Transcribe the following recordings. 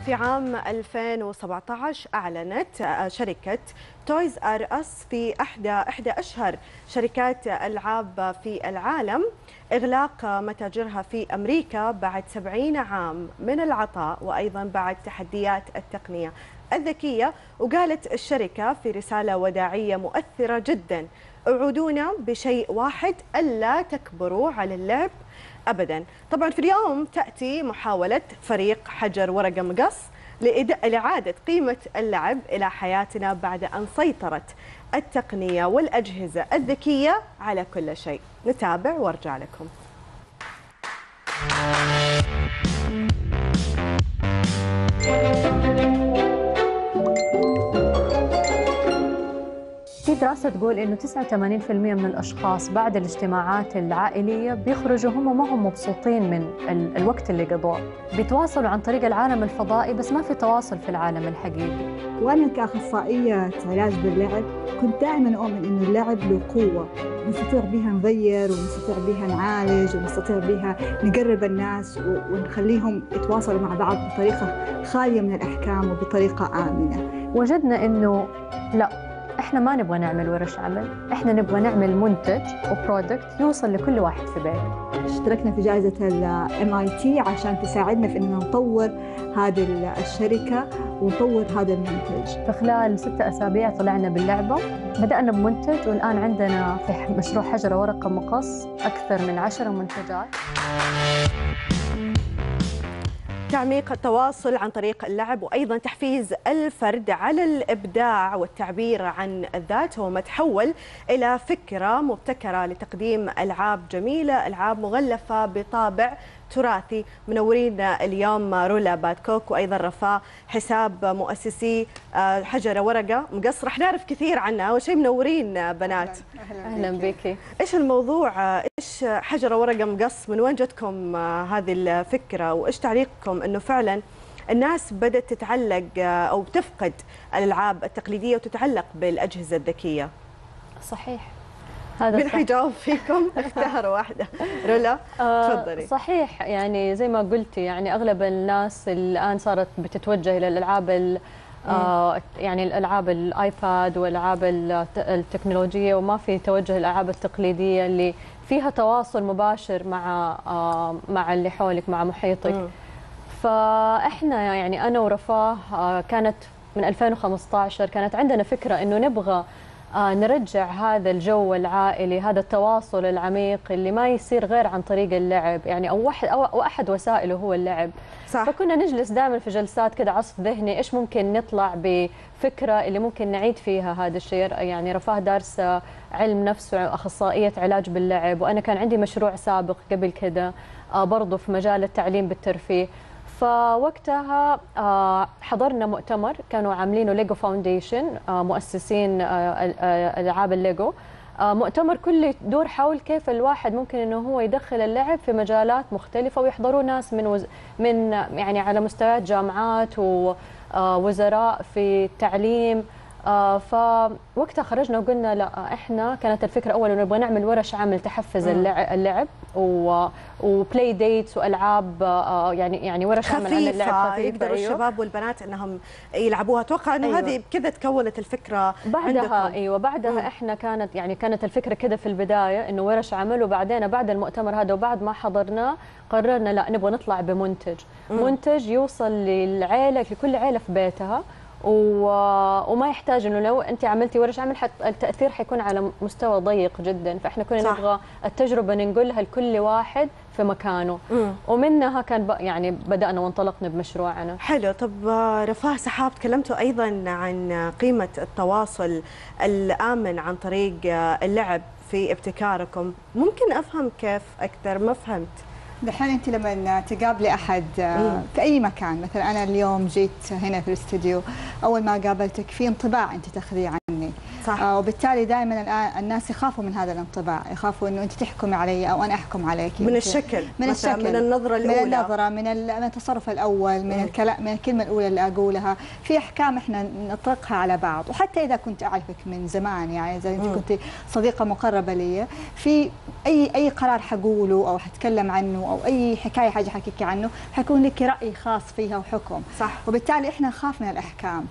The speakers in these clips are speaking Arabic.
في عام 2017 أعلنت شركة تويز آر أس في إحدى أشهر شركات الألعاب في العالم إغلاق متاجرها في أمريكا بعد 70 عام من العطاء، وأيضا بعد تحديات التقنية الذكية. وقالت الشركة في رسالة وداعية مؤثرة جدا: اوعدونا بشيء واحد، ألا تكبروا على اللعب أبدا. طبعا في اليوم تأتي محاولة فريق حجر ورقة مقص لإعادة قيمة اللعب إلى حياتنا بعد أن سيطرت التقنية والأجهزة الذكية على كل شيء. نتابع وارجع لكم. في دراسة تقول إنه 89% من الأشخاص بعد الاجتماعات العائلية بيخرجوا هم ما هم مبسوطين من الوقت اللي قضوه، بيتواصلوا عن طريق العالم الفضائي بس ما في تواصل في العالم الحقيقي. وأنا كأخصائية علاج باللعب كنت دائما أؤمن إنه اللعب له قوة نستطيع بها نغير ونستطيع بها نعالج ونستطيع بها نقرب الناس ونخليهم يتواصلوا مع بعض بطريقة خالية من الأحكام وبطريقة آمنة. وجدنا إنه لا، إحنا ما نبغى نعمل ورش عمل، إحنا نبغى نعمل منتج وبرودكت يوصل لكل واحد في بيته. اشتركنا في جائزة MIT عشان تساعدنا في إننا نطور هذه الشركة ونطور هذا المنتج. في خلال 6 أسابيع طلعنا باللعبة، بدأنا بمنتج والآن عندنا في مشروع حجر ورقة مقص أكثر من 10 منتجات. تعميق التواصل عن طريق اللعب وأيضا تحفيز الفرد على الإبداع والتعبير عن الذات هو ما تحول إلى فكرة مبتكرة لتقديم ألعاب جميلة، ألعاب مغلفة بطابع تراثي. منورين اليوم رولا بادكوك وأيضا رفاه حساب، مؤسسي حجر ورقة مقص. رح نعرف كثير عنها. أول شيء منورين بنات. أهلا بك. إيش الموضوع؟ إيش حجر ورقة مقص؟ من وين جتكم هذه الفكرة؟ وإيش تعليقكم إنه فعلا الناس بدأت تتعلق أو تفقد الألعاب التقليدية وتتعلق بالأجهزة الذكية؟ صحيح. مين حيجاوب فيكم؟ اختاروا واحدة. رولا تفضلي. صحيح، يعني زي ما قلتي، يعني أغلب الناس الآن صارت بتتوجه إلى الألعاب يعني الألعاب الآيباد والألعاب التكنولوجية، وما في توجه للألعاب التقليدية اللي فيها تواصل مباشر مع اللي حولك، مع محيطك. فإحنا يعني أنا ورفاه كانت من 2015 كانت عندنا فكرة إنه نبغى نرجع هذا الجو العائلي، هذا التواصل العميق اللي ما يصير غير عن طريق اللعب، يعني أو أحد وسائله هو اللعب. صح. فكنا نجلس دائما في جلسات كده عصف ذهني، إيش ممكن نطلع بفكرة اللي ممكن نعيد فيها هذا الشيء. يعني رفاه دارس علم نفس وأخصائية علاج باللعب، وأنا كان عندي مشروع سابق قبل كده برضو في مجال التعليم بالترفيه. فوقتها حضرنا مؤتمر كانوا عاملينه ليجو فاونديشن، مؤسسين ألعاب الليجو. مؤتمر كله يدور حول كيف الواحد ممكن انه هو يدخل اللعب في مجالات مختلفة، ويحضروا ناس من يعني على مستويات جامعات ووزراء في التعليم. فوقتها خرجنا وقلنا لا، احنا كانت الفكره اول انه نبغى نعمل ورش عمل تحفز اللعب وبلاي ديتس والعاب، يعني ورش عمل عن اللعب خفيفه يقدروا الشباب والبنات انهم يلعبوها. اتوقع انه هذه كذا تكونت الفكره بعدها عندكم. بعدها احنا كانت الفكره كذا في البدايه انه ورش عمل، وبعدين بعد المؤتمر هذا وبعد ما حضرناه قررنا لا، نبغى نطلع بمنتج منتج يوصل للعيله، لكل عيله في بيتها، وما يحتاج انه لو انت عملتي ورش عمل التاثير حيكون على مستوى ضيق جدا. فاحنا كنا نبغى التجربه ننقلها لكل واحد في مكانه. ومنها كان يعني بدانا وانطلقنا بمشروعنا. حلو. طب رفاه سحاب، تكلمتوا ايضا عن قيمه التواصل الامن عن طريق اللعب في ابتكاركم. ممكن افهم كيف اكثر؟ ما فهمت. دحين انت لما تقابلي احد في اي مكان، مثلا انا اليوم جيت هنا في الاستوديو، اول ما قابلتك في انطباع انت تاخذيه عني، صح. وبالتالي دائما الان الناس يخافوا من هذا الانطباع، يخافوا انه انت تحكمي علي او انا احكم عليك، من الشكل، من الشكل، من النظره الاولى، من النظره، من التصرف الاول، من الكلام، من الكلمه الاولى اللي اقولها. في احكام احنا نطلقها على بعض، وحتى اذا كنت اعرفك من زمان، يعني اذا انت كنت صديقه مقربه لي، في اي قرار حقوله او حتكلم عنه او اي حكايه حاجه حكيكي عنه حيكون لك راي خاص فيها وحكم. صح. وبالتالي احنا نخاف من الاحكام،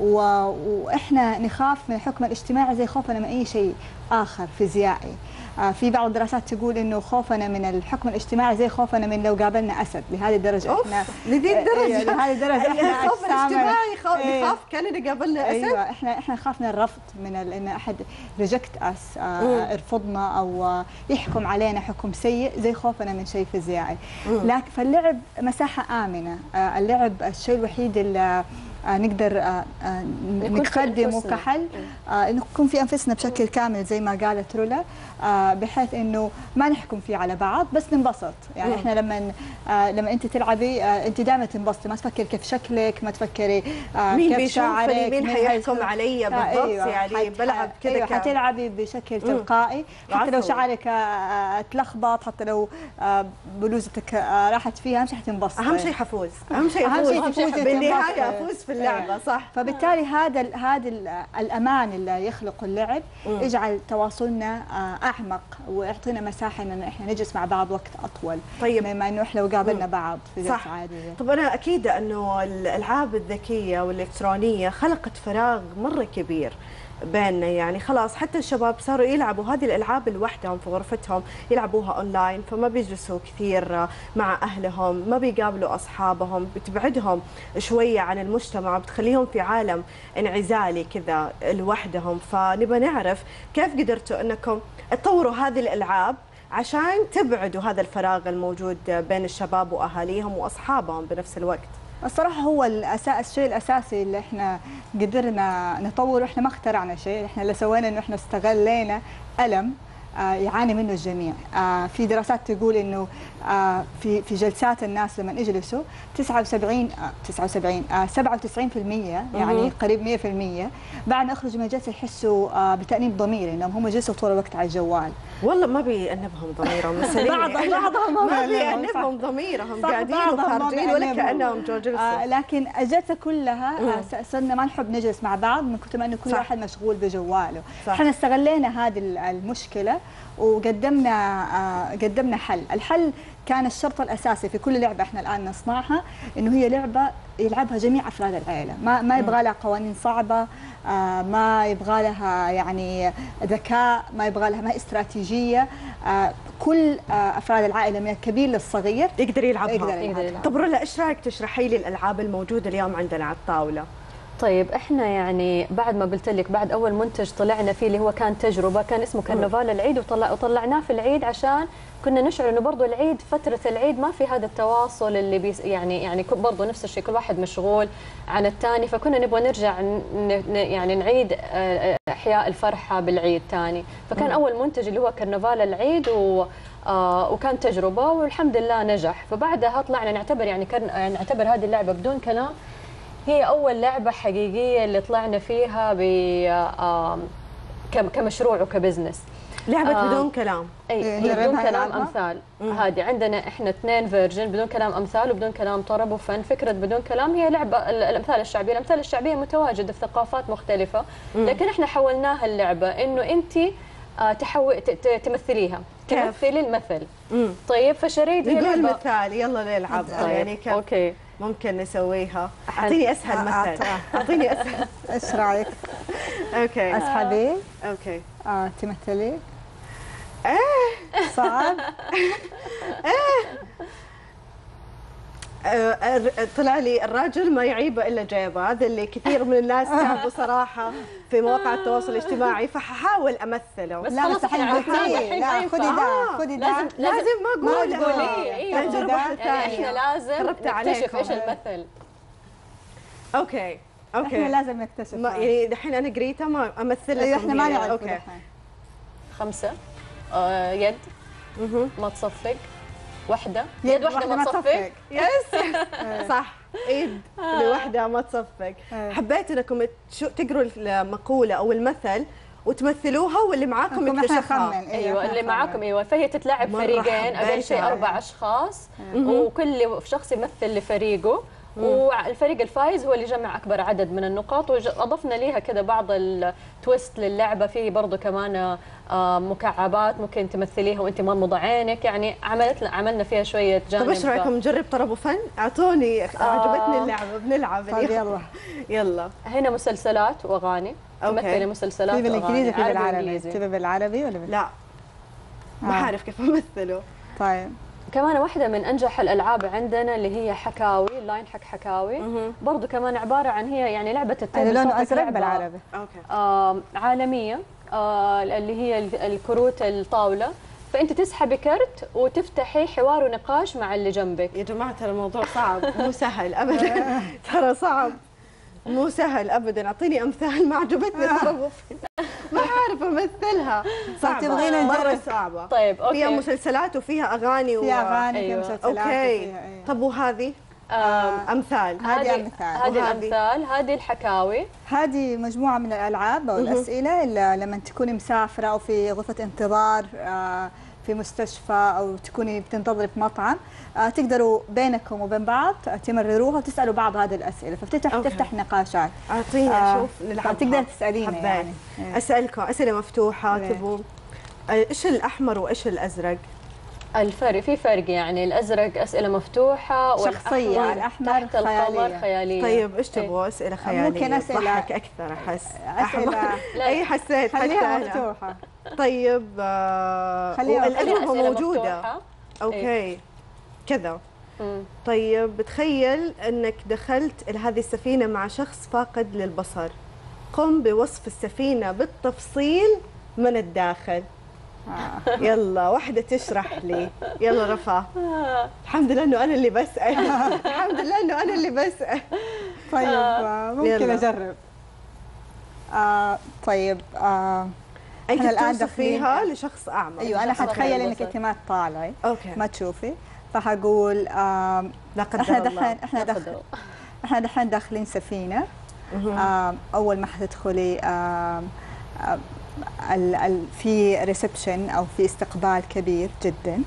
واحنا نخاف من الحكم الاجتماعي زي خوفنا من اي شيء اخر فيزيائي. في بعض الدراسات تقول انه خوفنا من الحكم الاجتماعي زي خوفنا من لو قابلنا اسد. لهذه الدرجه احنا لذي الدرجه، لهذه الدرجه احنا الخوف الاجتماعي نخاف كان قابلنا اسد. ايوه احنا نخاف من الرفض، من ان احد ريجكت اس، يرفضنا او يحكم علينا حكم سيء زي خوفنا من شيء فيزيائي. لكن فاللعب مساحه امنه، اللعب الشيء الوحيد اللي نقدر نقدمه كحل انه نكون في انفسنا بشكل كامل زي ما قالت رولا، بحيث انه ما نحكم فيه على بعض بس ننبسط. يعني احنا لما انت تلعبي انت دائما تنبسطي، ما تفكري كيف شكلك، ما تفكري كيف شعرك، مين حيحكم علي بالضبط. يعني بلعب كذا. أيوة حتلعبي بشكل تلقائي، حتى لو شعرك تلخبط، حتى لو بلوزتك راحت فيها، اهم شيء حتنبسطي. اهم شيء حفوز، اهم شيء افوز بالنهايه، افوز في اللعبه. صح. فبالتالي هذا الامان اللي يخلقه اللعب يجعل تواصلنا اعمق، ويعطينا مساحه ان احنا نجلس مع بعض وقت اطول. طيب، بما انه احنا لو قابلنا بعض في جلسه عاديه. طب انا اكيد انه الالعاب الذكيه والالكترونيه خلقت فراغ مره كبير بيننا. يعني خلاص حتى الشباب صاروا يلعبوا هذه الالعاب لوحدهم في غرفتهم، يلعبوها اونلاين، فما بيجلسوا كثير مع اهلهم، ما بيقابلوا اصحابهم، بتبعدهم شويه عن المجتمع، بتخليهم في عالم انعزالي كذا لوحدهم. فنبى نعرف كيف قدرتوا انكم تطوروا هذه الالعاب عشان تبعدوا هذا الفراغ الموجود بين الشباب واهاليهم واصحابهم بنفس الوقت. الصراحة هو الشيء الأساسي اللي احنا قدرنا نطوره، احنا ما اخترعنا شيء، احنا اللي سوينا انه احنا استغلينا ألم يعاني منه الجميع. في دراسات تقول انه في جلسات الناس لما يجلسوا 97% يعني قريب 100% بعد ما يخرجوا من الجلسه يحسوا بتأنيب ضمير انهم هم جلسوا طول الوقت على الجوال. والله ما بيأنبهم ضميرهم بعضهم ما بيأنبهم ضميرهم، قاعدين وخارجين ولا كأنهم جلسوا. لكن الجلسه كلها صرنا ما نحب نجلس مع بعض من كثر ما انه كل واحد مشغول بجواله. احنا استغلينا هذه المشكله وقدمنا حل. الحل كان الشرط الاساسي في كل لعبه احنا الان نصنعها انه هي لعبه يلعبها جميع افراد العائله، ما يبغى لها قوانين صعبه، ما يبغى لها يعني ذكاء، ما يبغى لها ما استراتيجيه، كل افراد العائله من الكبير للصغير يقدر يلعبها. طب رولا، ايش رايك تشرحي لي الالعاب الموجوده اليوم عندنا على الطاوله؟ طيب احنا يعني بعد ما قلت لك بعد اول منتج طلعنا فيه اللي هو كان تجربه، كان اسمه كرنفال العيد، وطلعناه في العيد عشان كنا نشعر انه برضه العيد فتره العيد ما في هذا التواصل اللي يعني برضه نفس الشيء، كل واحد مشغول عن الثاني، فكنا نبغى نرجع يعني نعيد احياء الفرحه بالعيد ثاني. فكان اول منتج اللي هو كرنفال العيد وكان تجربه والحمد لله نجح. فبعدها طلعنا نعتبر نعتبر هذه اللعبه بدون كلام هي أول لعبة حقيقية اللي طلعنا فيها كمشروع وكبزنس. لعبة بدون كلام. أي بدون كلام أمثال. هذه عندنا إحنا 2 فيرجن، بدون كلام أمثال وبدون كلام طرب وفن. فكرة بدون كلام هي لعبة الأمثال الشعبية. الأمثال الشعبية متواجدة في ثقافات مختلفة، لكن إحنا حولناها اللعبة إنه أنت تمثليها، تمثلي المثل. طيب فشريت نقول مثال، يلا نلعبها. يعني كيف أوكي ممكن نسويها؟ اعطيني اسهل مثل. اعطيني اسهل. ايش رايك؟ اوكي. اسحبي. اوكي. تمثلي. ايه صعب. طلع لي الراجل ما يعيبه الا جيبه. هذا اللي كثير من الناس تعبوا صراحه في مواقع التواصل الاجتماعي، فححاول امثله. بس خلاص الحين لا خذي ده لازم ما تقولي. نجرب واحده ثانيه. احنا لازم نكتشف ايش المثل. اوكي احنا لازم نكتشف. يعني دحين انا قريتها ما امثل لكم. احنا ما نعرف. اوكي 5 يد ما تصفق، واحدة يد واحدة ما تصفق. يس صح، ايد لوحدة ما تصفق. حبيت انكم تقروا المقولة او المثل وتمثلوها واللي معاكم يكتشفها. ايوه اللي معاكم. ايوه فهي تتلعب فريقين، اقل شيء 4 اشخاص، وكل شخص يمثل لفريقه، والفريق الفايز هو اللي يجمع اكبر عدد من النقاط. واضفنا ليها كذا بعض التويست للعبه، في برضه كمان مكعبات ممكن تمثليها وانت مغمضه عينك، يعني عملنا فيها شويه جانب. طيب ايش رايكم نجرب طرب وفن؟ اعطوني، عجبتني اللعبه، بنلعب. يلا يلا. هنا مسلسلات واغاني، تمثلي مسلسلات واغاني. بالانجليزي في بالعربي؟ تبي بالعربي ولا لا ما عارف كيف امثله. طيب كمان واحدة من أنجح الألعاب عندنا اللي هي حكاوي، لاين حكاوي. برضو كمان عبارة عن هي يعني لعبة التنس، لونه أزرق بالعربي. عالمية، اللي هي الكروت الطاولة، فأنت تسحبي كرت وتفتحي حوار ونقاش مع اللي جنبك. يا جماعة ترى الموضوع صعب، مو سهل أبدا. ترى صعب مو سهل أبدا. أعطيني أمثال. ما عجبتني ترى ما عارفة أمثلها. صعبة مرة صعبة. طيب أوكي. فيها مسلسلات وفيها أغاني فيها أغاني فيها مسلسلات. أوكي. طب وهذه؟ أمثال. هذه الأمثال، هذه الحكاوي. هذه مجموعة من الألعاب أو الأسئلة اللي لما تكوني مسافرة أو في غرفة انتظار في مستشفى أو تكوني بتنتظري في مطعم، تقدروا بينكم وبين بعض تمرروها وتسألوا بعض هذه الأسئلة، تفتح نقاشات. أعطيني أشوف نلعبها. تقدر تسألينا يعني. أسألكم أسئلة مفتوحة. تبون إيش الأحمر وإيش الأزرق؟ الفرق في فرق يعني، الازرق اسئله مفتوحه شخصيه، الاحمر تحت القمر خياليه. طيب ايش تبغوا؟ اسئله خياليه ممكن اسئله اكثر احس. اسئله اي حسيت خليها مفتوحه. طيب الأجوبة موجوده. اوكي كذا. طيب تخيل انك دخلت هذه السفينه مع شخص فاقد للبصر، قم بوصف السفينه بالتفصيل من الداخل. يلا واحدة تشرح لي. يلا رفا. الحمد لله انه انا اللي بسأل. الحمد لله انه انا اللي بسأل. طيب ممكن اجرب. طيب انت الان دخليها لشخص اعمى. ايوه انا حتخيل انك انت ما تطالعي، ما تشوفي، فحقول لا قدر الله. احنا دحين داخلين سفينة. اول ما حتدخلي في ريسبشن او في استقبال كبير جدا.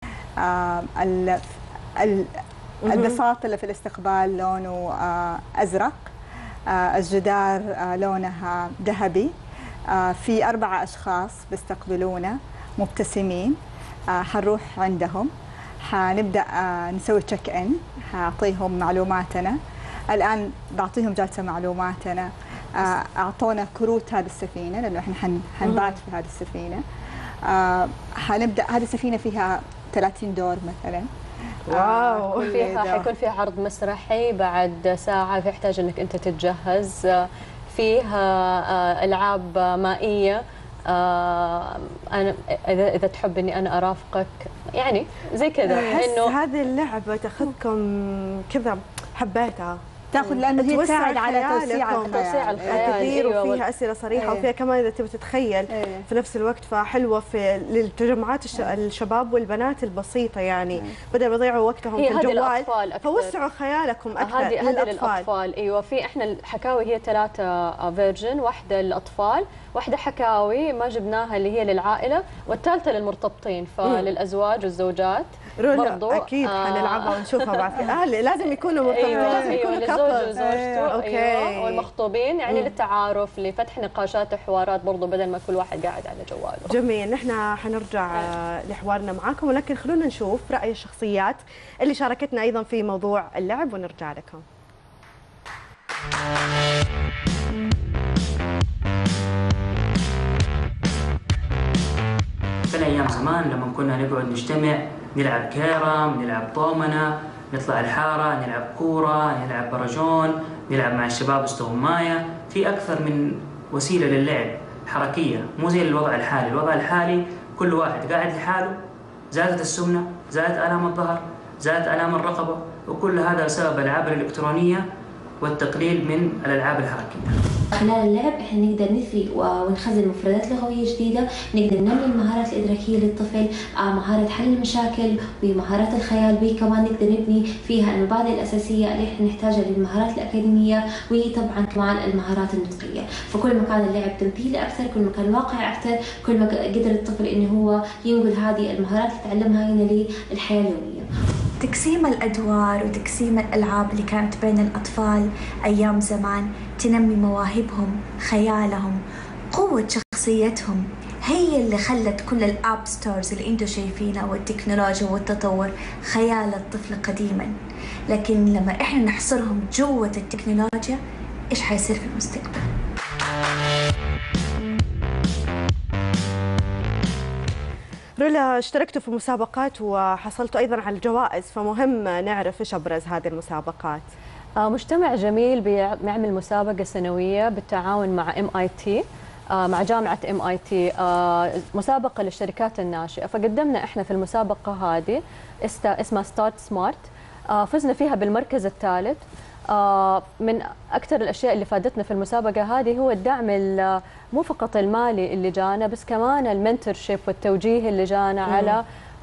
البساط اللي في الاستقبال لونه ازرق، الجدار لونها ذهبي، في 4 اشخاص بيستقبلونا مبتسمين. حنروح عندهم، حنبدا نسوي تشيك ان، حاعطيهم معلوماتنا. الان بعطيهم جلسه معلوماتنا. اعطونا كروت هذه السفينه لانه احنا حنبات في هذه السفينه. حنبدا هذه السفينه فيها 30 دور مثلا. واو. حيكون فيها عرض مسرحي بعد ساعه، فيحتاج انك انت تتجهز. فيها العاب مائيه. انا اذا تحب اني انا ارافقك يعني زي كذا. انه هذه اللعبه تاخذكم كذا، حبيتها تاخذ لانه هي تساعد على توسيع الخيال كثير. وفيها اسئله صريحه وفيها كمان اذا تبي تتخيل في نفس الوقت، فحلوه في للتجمعات الشباب والبنات البسيطه يعني، بدل ما يضيعوا وقتهم في الجوال فوسعوا خيالكم اكثر. هذه للاطفال. ايوه في احنا الحكاوي هي 3 فيرجن، واحده للاطفال، واحده حكاوي ما جبناها اللي هي للعائله، والثالثه للمرتبطين فللازواج والزوجات. برضو اكيد حنلعبها ونشوفها بعد. لازم يكونوا مرتبطين. لازم يكونوا للزوج وزوجته. ايوه والمخطوبين يعني للتعارف، لفتح نقاشات وحوارات برضو بدل ما كل واحد قاعد على جواله. جميل. نحن حنرجع لحوارنا معاكم، ولكن خلونا نشوف راي الشخصيات اللي شاركتنا ايضا في موضوع اللعب ونرجع لكم. في أيام زمان لما كنا نقعد نجتمع نلعب كيرم، نلعب طومنة، نطلع الحارة، نلعب كورة، نلعب برجون، نلعب مع الشباب استغماية. في أكثر من وسيلة للعب حركية، مو زي الوضع الحالي. الوضع الحالي كل واحد قاعد لحاله، زادت السمنة، زادت آلام الظهر، زادت آلام الرقبة، وكل هذا بسبب الألعاب الإلكترونية والتقليل من الألعاب الحركية. خلال اللعب احنا نقدر نثري ونخزن مفردات لغوية جديدة، نقدر ننمي المهارات الإدراكية للطفل، مهارة حل المشاكل ومهارات الخيال، بي كمان نقدر نبني فيها المبادئ الأساسية اللي احنا نحتاجها للمهارات الأكاديمية، وطبعا كمان المهارات النطقية. فكل ما كان اللعب تمثيلي أكثر، كل ما كان واقعي أكثر، كل ما قدر الطفل إنه هو ينقل هذه المهارات اللي تعلمها هنا للحياة اليومية. تقسيم الأدوار وتقسيم الألعاب اللي كانت بين الأطفال أيام زمان تنمي مواهبهم، خيالهم، قوة شخصيتهم، هي اللي خلت كل الأب ستورز اللي انتوا شايفينها والتكنولوجيا والتطور خيال الطفل قديما. لكن لما احنا نحصرهم جوة التكنولوجيا، ايش حيصير في المستقبل؟ رولا، اشتركتوا في مسابقات وحصلتوا أيضا على الجوائز، فمهم نعرف إيش أبرز هذه المسابقات. مجتمع جميل بيعمل مسابقة سنوية بالتعاون مع MIT، مع جامعة MIT، مسابقة للشركات الناشئة. فقدمنا احنا في المسابقة هذه اسمها ستارت سمارت، فزنا فيها بالمركز الثالث. من أكثر الأشياء اللي فادتنا في المسابقة هذه هو الدعم مو فقط المالي اللي جانا، بس كمان المنتورشيب والتوجيه اللي جانا على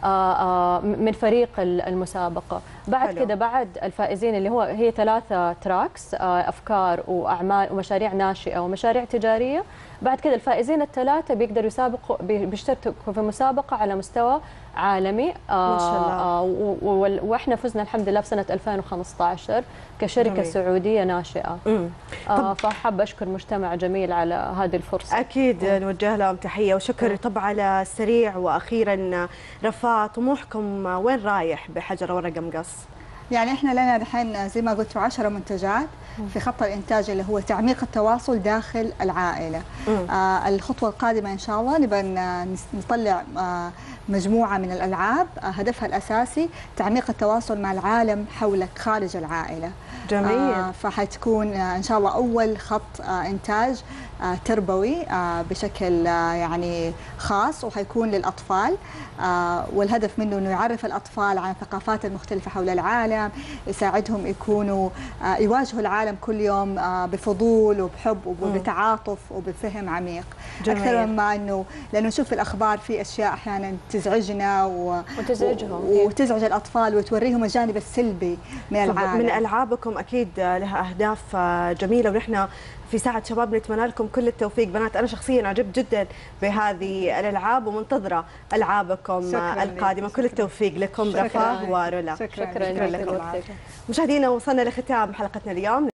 من فريق المسابقة. بعد كده بعد الفائزين اللي هي 3 تراكس، أفكار وأعمال ومشاريع ناشئة ومشاريع تجارية. بعد كده الفائزين ال3 بيقدروا بيشتركوا في مسابقة على مستوى عالمي. ما شاء الله. واحنا فزنا الحمد لله في سنة 2015 كشركة جميل. سعودية ناشئة. فحابة أشكر مجتمع جميل على هذه الفرصة. أكيد نوجه لهم تحية وشكر. طبعا على السريع وأخيرا، رفاه، طموحكم وين رايح بحجر ورقة مقص؟ يعني احنا لنا الحين زي ما قلت 10 منتجات في خط الانتاج اللي هو تعميق التواصل داخل العائله. الخطوه القادمه ان شاء الله نبغى نطلع مجموعه من الالعاب هدفها الاساسي تعميق التواصل مع العالم حولك خارج العائله. جميل. فحتكون ان شاء الله اول خط انتاج تربوي بشكل يعني خاص، وحيكون للاطفال، والهدف منه انه يعرف الاطفال عن الثقافات المختلفه حول العالم، يساعدهم يكونوا يواجهوا العالم كل يوم بفضول وبحب وبتعاطف وبفهم عميق. جميل. اكثر مما انه لانه نشوف في الاخبار في اشياء احيانا تزعجنا وتزعجهم وتزعج الاطفال وتوريهم الجانب السلبي من العالم. من العابكم اكيد لها اهداف جميله، ونحن في ساعة شباب نتمنى لكم كل التوفيق بنات. أنا شخصيا عجبت جدا بهذه الألعاب ومنتظرة ألعابكم القادمة. كل التوفيق لكم رفاه ورولا. شكرا لكم. مشاهدينا، وصلنا لختام حلقتنا اليوم.